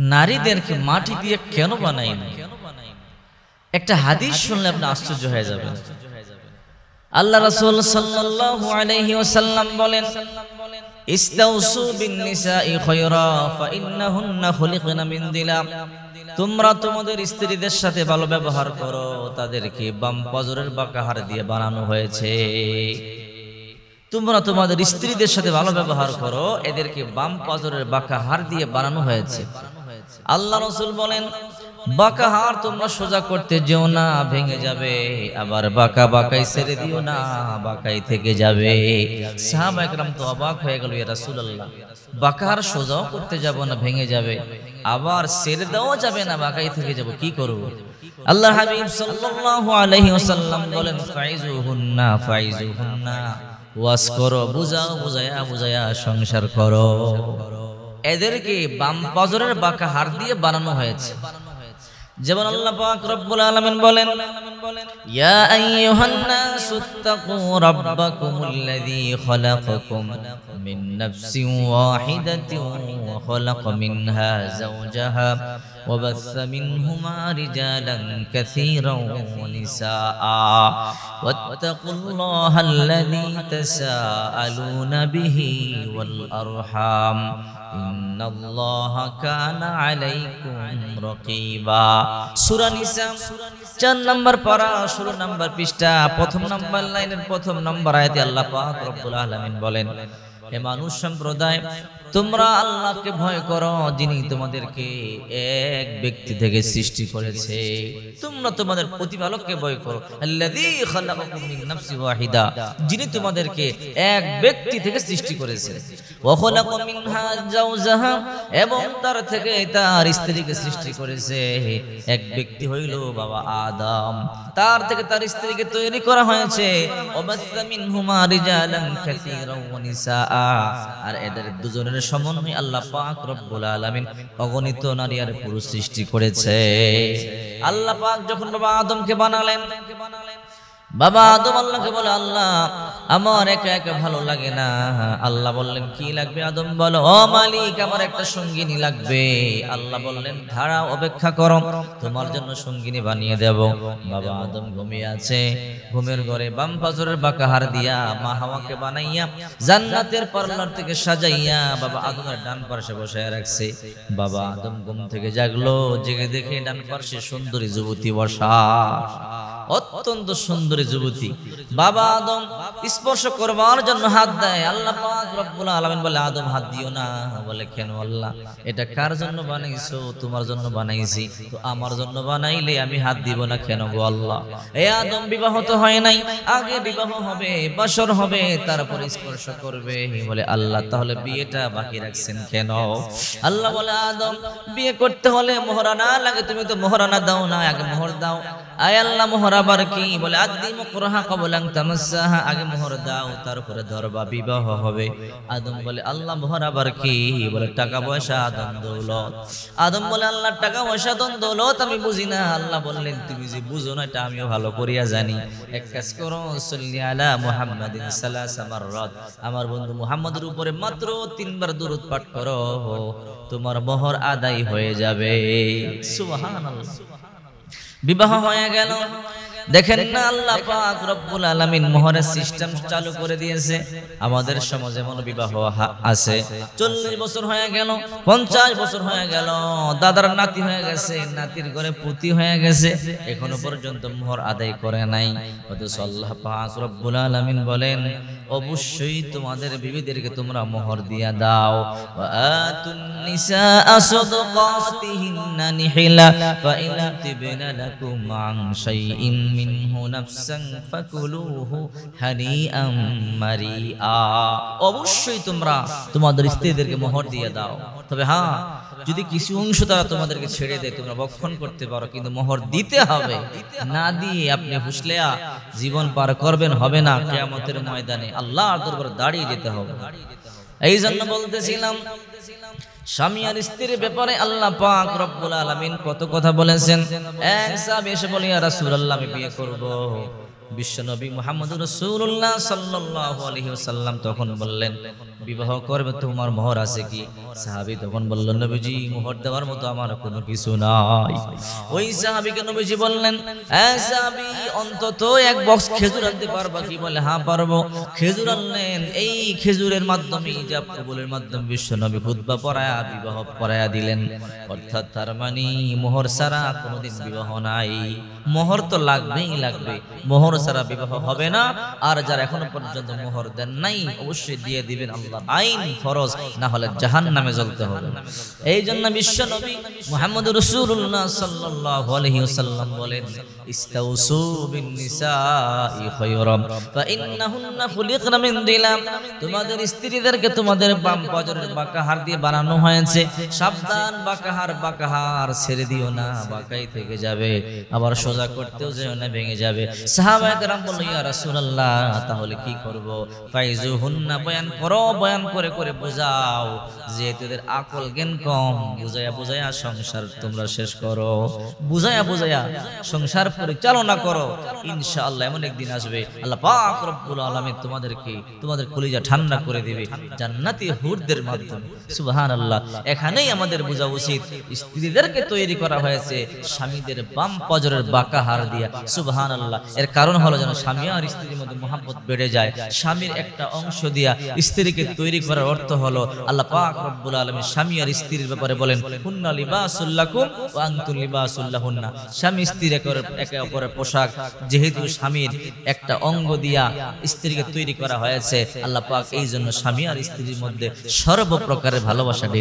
নারীদেরকে মাটি দিয়ে কেন বানায়নি? একটা হাদিস শুনলে আপনি আশ্চর্য হয়ে যাবেন। আল্লাহ রাসূল সাল্লাল্লাহু আলাইহি ওয়াসাল্লাম বলেন, ইস্তাউসু বিন নিসাই খায়রা ফাইন্নাহুন্না খুলিকনা মিন দিলা। তোমরা তোমাদের স্ত্রীদের সাথে ভালো ব্যবহার করো, তাদেরকে বাম পাজরের বাঁকা হাড় দিয়ে বানানো হয়েছে। তোমরা তোমাদের স্ত্রীদের সাথে ভালো ব্যবহার করো, এদেরকে বাম পাজরের বাঁকা হাড় দিয়ে বানানো হয়েছে। আল্লাহ রাসূল বলেন, বাঁকা হাড় তোমরা সোজা করতে যেও না, ভেঙে যাবে। আবার বাঁকা বাঁকাই ছেড়ে দিও না, বাঁকাই থেকে যাবে। সাহাবা একরাম তো অবাক হয়ে গেল, ইয়া রাসূলুল্লাহ, বাঁকা হাড় সোজাও করতে যাব না, ভেঙে যাবে, আবার ছেড়ে দেওয়া যাবে না, বাঁকাই থেকে যাব, কি করব? আল্লাহর হাবিব সাল্লাল্লাহু আলাইহি ওয়াসাল্লাম বলেন, ফাইজুহুন্না ফাইজুহুন্না, ওয়াজ করো, বুঝাও, বুঝায়া বুঝায়া সংসার করো। এদেরকে বাম পাজরের বাঁকা হাড় দিয়ে বানানো হয়েছে। যেমন আল্লাহ পাক রব্বুল আলামিন বলেন, ইয়া আইয়ুহান নাসুত্তাকু রাব্বাকুমুল্লাযী খালাকাকুম মিন নাফসিন ওয়াহিদাতিন ওয়া খালাকা মিনহা যাওজাহা ওয়া বাসসা মিনহুমা রিজালান কাসীরান ওয়া নিসাআ ওয়াত্তাকুল্লাহাল্লাযী তাসাআলুনা বিহি ওয়াল আরহাম ইন্নাল্লাহা কানা আলাইকুম রাকীবা। সূরা নিসা 4 নম্বর পারা 16 নম্বর পৃষ্ঠা, প্রথম নম্বর লাইনের প্রথম নম্বর আয়াতে আল্লাহ পাক রব্বুল আলামিন বলেন, হে মানুষ সম্প্রদায়, তোমরা আল্লাহকে ভয় করো, যিনি তোমাদেরকে এক ব্যক্তি থেকে সৃষ্টি করেছে। তোমরা তোমাদের প্রতিপালককে ভয় করো, আল্লাযী খালাকাকুম মিন নাফসিন ওয়াহিদা, যিনি তোমাদেরকে এক ব্যক্তি থেকে সৃষ্টি করেছে। ওয়া খালাকা মিনহা যাওজাহা, এবং তার থেকে তার স্ত্রীকে সৃষ্টি করেছে। এক ব্যক্তি হইল বাবা আদম, তার থেকে তার স্ত্রীকে তৈরি করা হয়েছে। ওয়া বাসসা মিনহুমা রিজালান কাসীরান ওয়া নিসাআ, আর এদের দুজনের সমন্বয়ে আল্লাহ পাক রব্বুল আলামিন অগণিত নারী আর পুরুষ সৃষ্টি করেছে। আল্লাহ পাক যখন বাবা আদমকে বানালেন, বাবা আদম আল্লাহকে বলে, আল্লাহ আমার একা একা ভালো লাগে না। আল্লাহ বললেন, কি লাগবে? আদম বলো, ও মালিক, আমার একটা সঙ্গিনী লাগবে। আল্লাহ বললেন, দাঁড়াও, অপেক্ষা করো, তোমার জন্য সঙ্গিনী বানিয়ে দেব। বাবা আদম ঘুমিয়ে আছে, ঘুমের ঘরে বাম পাজরের বাঁকা হাড় দিয়া মা হাওয়াকে বানাইয়া জান্নাতের পার্লার থেকে সাজাইয়া বাবা আদমের ডান পাশে বসায় রাখছে। বাবা আদম ঘুম থেকে জাগলো, জেগে দেখে ডান পাশে সুন্দরী যুবতী বসা, অত্যন্ত সুন্দরী যুবতী। বাবা আদম স্পর্শ করবার জন্য হাত দেয়। আল্লাহ পাক রব্বুল আলামিন বলে, আদম হাত দিও না। বলে, কেন আল্লাহ? এটা কার জন্য বানাইছো? তোমার জন্য বানাইছি। তো আমার জন্য বানাইলে আমি হাত দিব না কেন গো আল্লাহ? এ আদম বিবাহ তো হয় নাই, আগে বিবাহ হবে, বাসর হবে, তারপরে স্পর্শ করবে। বলে, আল্লাহ তাহলে বিয়েটা বাকি রাখছেন কেন? আল্লাহ বলে, আদম বিয়ে করতে হলে মোহরানা লাগে, তুমি তো মোহরানা দাও না, আগে মোহর দাও। আয় আল্লাহ, মোহর আবার কি? বলে, আদিমু কুরহা ক্বাবলা আন তামাসসাহা, আগে মোহর দাও, তারপরে ধরবা, বিবাহ হবে। আদম বলে, আল্লাহ মোহর আবার কি? বলে, টাকা পয়সা, ধন দৌলত। আদম বলে, আল্লাহ টাকা পয়সা ধন দৌলত আমি বুঝি না। আল্লাহ বললেন, তুমি যে বুঝো না এটা আমিও ভালো করিয়া জানি। এক কাজ করো, সাল্লি আলা মুহাম্মাদিন সালাসা মাররাত, আমার বন্ধু মুহাম্মদের উপরে মাত্র 3 বার দুরূদ পাঠ করো, তোমার মোহর আদায় হয়ে যাবে। সুবহানাল্লাহ। বিবাহ হয়ে গেল। দেখেন না, আল্লাহ পাক রব্বুল আলামিন মোহরের সিস্টেম চালু করে দিয়েছে। আমাদের সমাজে মনে বিবাহ আছে, 40 বছর হয়ে গেল, 50 বছর হয়ে গেল, দাদার নাতি হয়ে গেছে, নাতির ঘরে পুতি হয়ে গেছে, এখনো পর্যন্ত মোহর আদায় করে নাই। অথচ আল্লাহ পাক রব্বুল আলামিন বলেন, অবশ্যই তোমাদের বিবিদেরকে তোমরা মোহর দিয়া দাও। ওয়া আতুন নিসাআ সাদাকাতিহিন্না নিহিলা ফাইন তিবনা লাকুম আন শাইইন মিনহু নাফসান ফাকুলুহু হানিআম মারিআ। অবশ্যই তোমরা তোমাদের স্ত্রীদেরকে মোহর দিয়ে দাও, তবে হ্যাঁ, যদি কিছু অংশ তারা তোমাদেরকে ছেড়ে দেয় তোমরা ভক্ষণ করতে পারো, কিন্তু মোহর দিতে হবে। না দিয়ে আপনি হুসলেয়া জীবন পার করবেন, হবে না। কিয়ামতের ময়দানে আল্লাহর দরবারে দাঁড়িয়ে যেতে হবে। এই জন্য বলতেছিলাম, স্বামী আর স্ত্রীর ব্যাপারে আল্লাহ পাক রব্বুল আলামিন কত কথা বলেছেন। এক সাহাবী এসে বলে, ইয়া রাসূলুল্লাহ, আমি বিয়ে করব। বিশ্বনবী মুহাম্মদুর রাসূলুল্লাহ সাল্লাল্লাহু আলাইহি ওয়াসাল্লাম তখন বললেন, বিবাহ করবে, তোমার মোহর আছে কি? সাহাবী তখন বলল, নবীজি মোহর দেওয়ার মতো আমার কোনো কিছু নাই। ওই সাহাবীকে নবীজি বললেন, সাহাবী অন্তত এক বক্স খেজুর আনতে পারবা কি? বলে, হ্যাঁ পারবো। খেজুর আনলেন। এই খেজুরের মাধ্যমে, ইজাব কবুলের মাধ্যমে বিশ্ব নবী খুতবা পড়ায়া বিবাহ পড়ায়া দিলেন। অর্থাৎ তার মানে মোহর ছাড়া কোনোদিন বিবাহ নাই। মোহর তো লাগবেই লাগবে, মোহর ছাড়া বিবাহ হবে না। আর যারা এখনো পর্যন্ত মোহর দেন নাই, অবশ্যই দিয়ে দিবেন, আল্লাহ আইন ফরজ, না হলে জাহান্নামে জ্বলতে হবে। এই জন্য বিশ্ব নবী মুহাম্মদুর রাসূলুল্লাহ সাল্লাল্লাহু আলাইহি ওয়াসাল্লাম বলেন, ইস্তাউসু বিন নিসাই খায়রাম ফা ইন্নাহুন্না খুলিকনা মিন দিলাম। তোমাদের স্ত্রীদেরকে তোমাদের বাম পাজরের বাঁকা হাড় দিয়ে বানানো হয়েছে, সাবধান, বাঁকা হাড় ছেড়ে দিও না, বাঁকাই থেকে যাবে, আবার সোজা করতেও যেও না, ভেঙে যাবে। সাহাবায়ে কেরাম বলল, ইয়া রাসূলুল্লাহ তাহলে কি করব? ফাইজুহুন্না, বয়ান করো, বয়ান করে করে বোঝাও, যে তোদের আকল জ্ঞান কম, বুঝায়া সংসার তোমরা শেষ করো, বুঝায়া সংসার পরিচালনা করো। ইনশাআল্লাহ এমন একদিন আসবে আল্লাহ পাক রব্বুল আলামিন তোমাদের কলিজা ঠান্ডা করে দিবে জান্নাতি হুরদের মাধ্যমে। সুবহানাল্লাহ। এখানেই আমাদের বোঝা উচিত, স্ত্রীদেরকে তৈরি করা হয়েছে স্বামীদের বাম পাজরের বাঁকা হাড় দিয়া। সুবহানাল্লাহ। এর কারণ হলো যেন স্বামী আর স্ত্রীর মধ্যে মহব্বত বেড়ে যায়। স্বামীর একটা অংশ দিয়া স্ত্রীকে তৈরি করার অর্থ হলো, আল্লাহ পাক রব্বুল আলামিন স্বামী আর স্ত্রীর ব্যাপারে বলেন, হুন্না লিবাসুল লাকুম ওয়া আনতুম লিবাসুল লাহুন্না। স্বামী স্ত্রীর একে অপরের পোশাক। যেহেতু স্বামীর একটা অঙ্গ দিয়া স্ত্রীকে তৈরি করা হয়েছে, আল্লাহ পাক এই জন্য স্বামী আর স্ত্রীর মধ্যে সর্বপ্রকারের ভালোবাসা